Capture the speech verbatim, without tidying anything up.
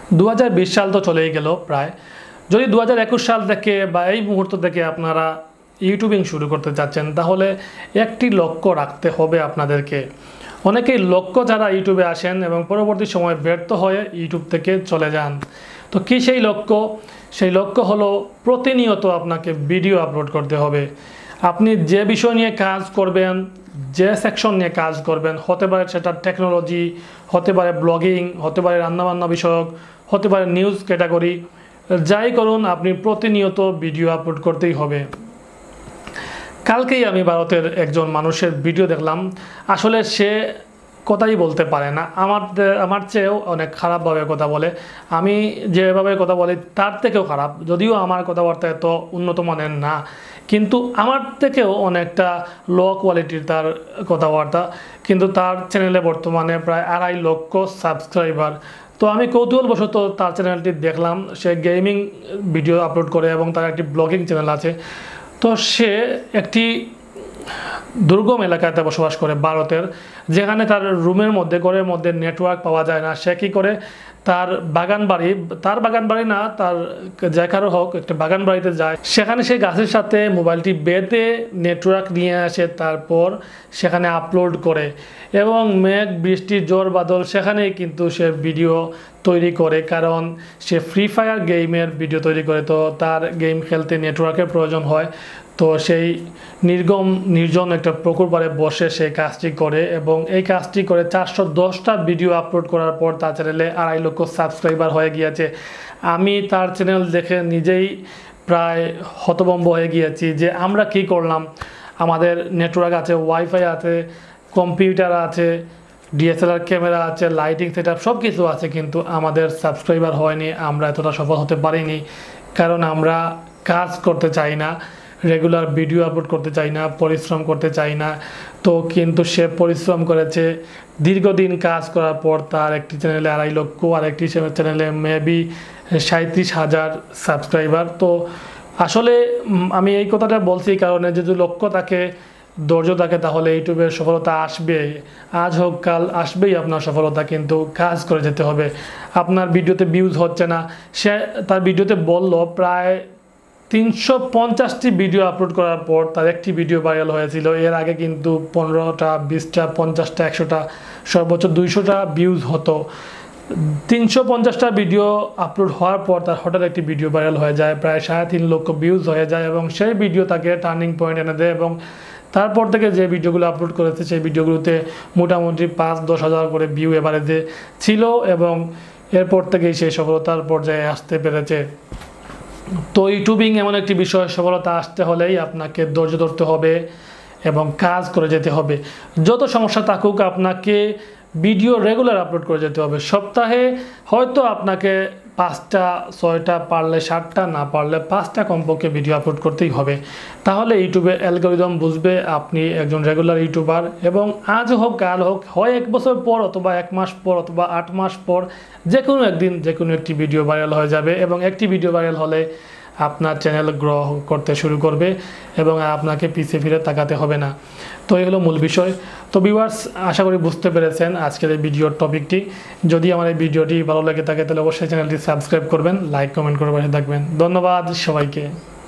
দু হাজার বিশ সাল তো চলেই গেল প্রায়। যদি দু হাজার একুশ সাল থেকে বা এই মুহূর্ত থেকে আপনারা ইউটিউবিং শুরু করতে চাচ্ছেন, তাহলে একটি লক্ষ্য রাখতে হবে আপনাদেরকে। অনেকেই লক্ষ্য যারা ইউটিউবে আসেন এবং পরবর্তী সময় ব্যর্থ হয়ে ইউটিউব থেকে চলে যান। তো কি সেই লক্ষ্য? সেই লক্ষ্য হলো প্রতিনিয়ত আপনাকে ভিডিও আপলোড করতে হবে। আপনি যে বিষয় নিয়ে কাজ করবেন, যে সেকশন নিয়ে কাজ করবেন, হতে পারে সেটা টেকনোলজি, হতে পারে ব্লগিং, হতে পারে রান্নাবান্না বিষয়ক, হতে পারে নিউজ ক্যাটাগরি, যাই করুন আপনি প্রতিনিয়ত ভিডিও আপলোড করতেই হবে। কালকেই আমি ভারতের একজন মানুষের ভিডিও দেখলাম, আসলে সে কথাই বলতে পারে না, আমার আমার চেয়েও অনেক খারাপভাবে কথা বলে। আমি যেভাবে কথা বলি তার থেকেও খারাপ, যদিও আমার কথাবার্তা এত উন্নত মানের না, কিন্তু আমার থেকেও অনেকটা লো কোয়ালিটির তার কথাবার্তা। কিন্তু তার চ্যানেলে বর্তমানে প্রায় আড়াই লক্ষ সাবস্ক্রাইবার। তো আমি কৌতূহলবশত তার চ্যানেলটি দেখলাম, সে গেমিং ভিডিও আপলোড করে এবং তার একটি ব্লগিং চ্যানেল আছে। তো সে একটি দুর্গম এলাকাতে বসবাস করে ভারতের, যেখানে তার রুমের মধ্যে ঘরের মধ্যে নেটওয়ার্ক পাওয়া যায় না। সে কী করে, তার বাগান বাড়ি, তার বাগান বাড়ি না, তার যে কারো হোক একটা বাগান বাড়িতে যায়, সেখানে সে গাছের সাথে মোবাইলটি বেঁধে নেটওয়ার্ক নিয়ে আসে, তারপর সেখানে আপলোড করে এবং মেঘ বৃষ্টি ঝড় বাদল সেখানেই কিন্তু সে ভিডিও তৈরি করে, কারণ সে ফ্রি ফায়ার গেমের ভিডিও তৈরি করে। তো তার গেম খেলতে নেটওয়ার্কের প্রয়োজন হয়। তো সেই নির্গম নির্জন একটা পুকুর পাড়ে বসে সেই কাজটি করে এবং এই কাজটি করে চারশো দশটা ভিডিও আপলোড করার পর তার চ্যানেলে আড়াই লক্ষ সাবস্ক্রাইবার হয়ে গিয়েছে। আমি তার চ্যানেল দেখে নিজেই প্রায় হতভম্ব হয়ে গিয়েছি যে আমরা কি করলাম। আমাদের নেটওয়ার্ক আছে, ওয়াইফাই আছে, কম্পিউটার আছে, ডিএসএলআর ক্যামেরা আছে, লাইটিং সেট আপ সব কিছু আছে, কিন্তু আমাদের সাবস্ক্রাইবার হয়নি, আমরা এতটা সফল হতে পারিনি, কারণ আমরা কাজ করতে চাই না, রেগুলার ভিডিও আপলোড করতে চাই না, পরিশ্রম করতে চাই না। তো কিন্তু সে পরিশ্রম করেছে, দীর্ঘদিন কাজ করার পর তার একটি চ্যানেলে আড়াই লক্ষ আর একটি চ্যানেলে মেবি সাঁত্রিশ হাজার সাবস্ক্রাইবার। তো আসলে আমি এই কথাটা বলছি কারণে যদি লক্ষ্য থাকে, ধৈর্য থাকে, তাহলে ইউটিউবের সফলতা আসবে, আজ হোক কাল আসবেই আপনার সফলতা, কিন্তু কাজ করে যেতে হবে। আপনার ভিডিওতে ভিউজ হচ্ছে না, সে তার ভিডিওতে বলল প্রায় তিনশো পঞ্চাশটি ভিডিও আপলোড করার পর তার একটি ভিডিও ভাইরাল হয়েছিল। এর আগে কিন্তু পনেরোটা, বিশটা, পঞ্চাশটা, একশোটা, সর্বোচ্চ দুইশোটা ভিউজ হতো। তিনশো পঞ্চাশটা ভিডিও আপলোড হওয়ার পর তার হঠাৎ একটি ভিডিও ভাইরাল হয়ে যায়, প্রায় সাড়ে তিন লক্ষ ভিউজ হয়ে যায় এবং সেই ভিডিও তাকে টার্নিং পয়েন্ট এনে দেয় এবং তারপর থেকে যে ভিডিওগুলো আপলোড করেছে সেই ভিডিওগুলোতে মোটামুটি পাঁচ দশ হাজার করে ভিউ এভারেজে ছিল এবং এরপর থেকেই সেই সফলতার পর্যায়ে আসতে পেরেছে। তো ইউটিউবিং এমন একটি বিষয়, সফলতা আসতে হলেই আপনাকে ধৈর্য ধরতে হবে এবং কাজ করে যেতে হবে। যত সমস্যা থাকুক আপনাকে ভিডিও রেগুলার আপলোড করে যেতে হবে। সপ্তাহে হয়তো আপনাকে পাঁচটা ছয়টা, পারলে সাতটা, না পারলে পাঁচটা কমপক্ষে ভিডিও আপলোড করতেই হবে। তাহলে ইউটিউবের অ্যালগরিদম বুঝবে আপনি একজন রেগুলার ইউটিউবার এবং আজ হোক কাল হোক, হয় এক বছর পর অথবা এক মাস পর অথবা আট মাস পর যে কোনো একদিন যে কোনো একটি ভিডিও ভাইরাল হয়ে যাবে এবং একটি ভিডিও ভাইরাল হলে আপনার চ্যানেল গ্রো করতে শুরু করবে এবং আপনাকে পিছিয়ে ফিরে তাকাতে হবে না। তো এই হলো মূল বিষয়। তো ভিউয়ার্স, আশা করি বুঝতে পেরেছেন আজকের এই ভিডিওর টপিকটি। যদি আমার এই ভিডিওটি ভালো লেগে থাকে তাহলে অবশ্যই চ্যানেলটি সাবস্ক্রাইব করবেন, লাইক কমেন্ট করে পাশে থাকবেন। ধন্যবাদ সবাইকে।